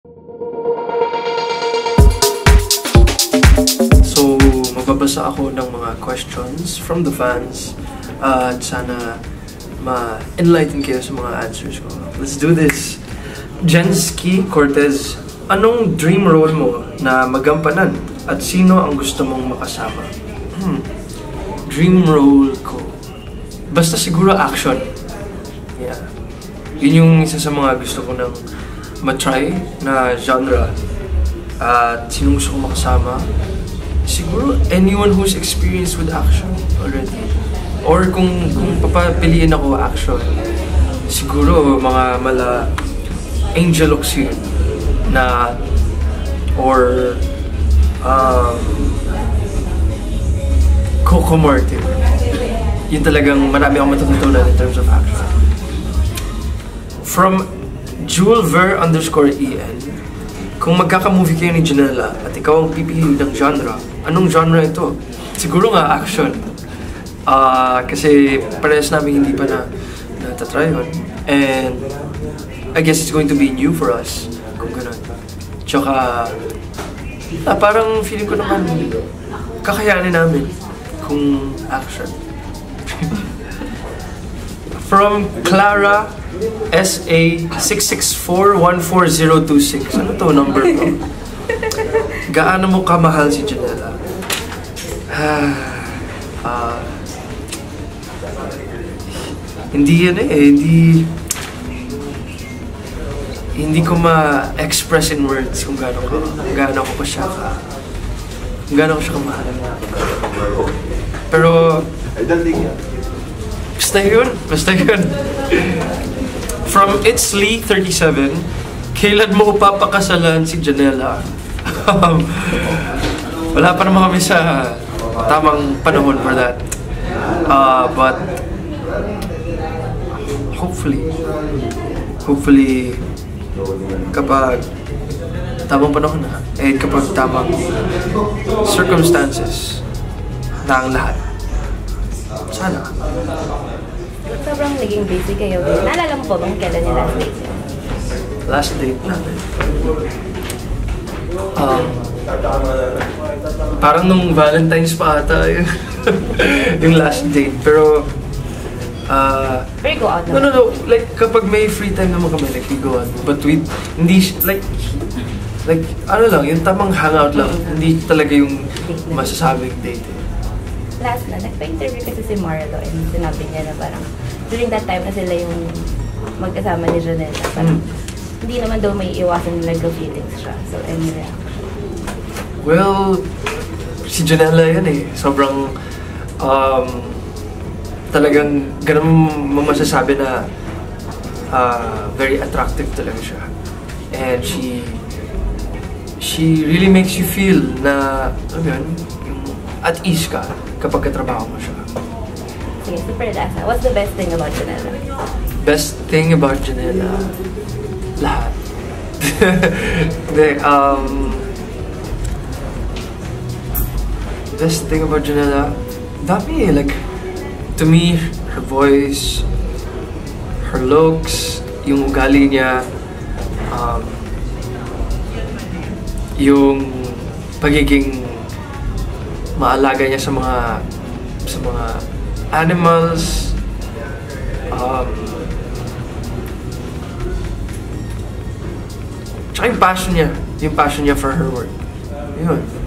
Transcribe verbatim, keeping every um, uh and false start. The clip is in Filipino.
So, magbabasa ako ng mga questions from the fans uh, at sana ma-enlighten kayo sa mga answers ko. Let's do this! Jensky Cortez, anong dream role mo na magampanan at sino ang gusto mong makasama? Hmm. Dream role ko? Basta siguro action. Yeah. Yun yung isa sa mga gusto ko nang matry na genre. At sino gusto ko makasama? Siguro anyone who's experienced with action already. Or kung, kung papapiliin ako action, siguro mga mala Angel Oxy na or um, Coco Martin. Yun talagang marami akong matututunan in terms of action. From Julver underscore E N, kung magkaka-movie kayo ni Janella at ikaw ang pipili ng genre, anong genre ito? Siguro nga action. Uh, kasi parehas namin hindi pa na natatry yun. And I guess it's going to be new for us kung gano'n. Tsaka ah, parang feeling ko naman kakayanin namin kung action. From Clara S A six six four one four zero two six. Ano to number ko? Gaano mo kamahal si Janella? uh, hindi yan eh, hindi hindi ko ma-express in words kung gaano ko, gaano ko pa siya ka, kung gaano ko siya kamahal. Pero basta yun, basta yun. From It's Lee thirty-seven, kailan mo papakasalan si Janella? Wala pa naman kami sa tamang panahon for that. Uh, but hopefully, hopefully kapag tamang panahon na, eh kapag tamang circumstances na ang lahat. Sana. Sobrang naging busy kayo. Naalala mo pa bang kailan yung last date niyo? Last date natin? Um, parang nung Valentine's pa ata yung, yung last date. Pero, uh, Pero go out no, no, no. Like, kapag may free time naman kami, like, we go out. But we, hindi, like, like, ano lang, yung tamang hangout lang. Hindi talaga yung masasabing date. Eh. Last na, nagpa-interview kasi si Marlo and sinabi niya na parang during that time na sila yung magkasama ni Janella. Parang mm. hindi naman daw may iwasan na nag-feelings siya. So, any reaction? Well, si Janella yan eh. Sobrang, um, talagang ganun mo masasabi na uh, very attractive talaga siya. And she, she really makes you feel na, ano yun, at ease ka kapag katrabaho mo siya. Sige, super last na. What's the best thing about Janella? Best thing about Janella? Lahat. De, um, best thing about Janella? Dami eh. Like, to me, her voice, her looks, yung ugali niya, um, yung pagiging maalaga niya sa mga sa mga animals, um, tsaka yung passion niya, yung passion niya for her work. Yun.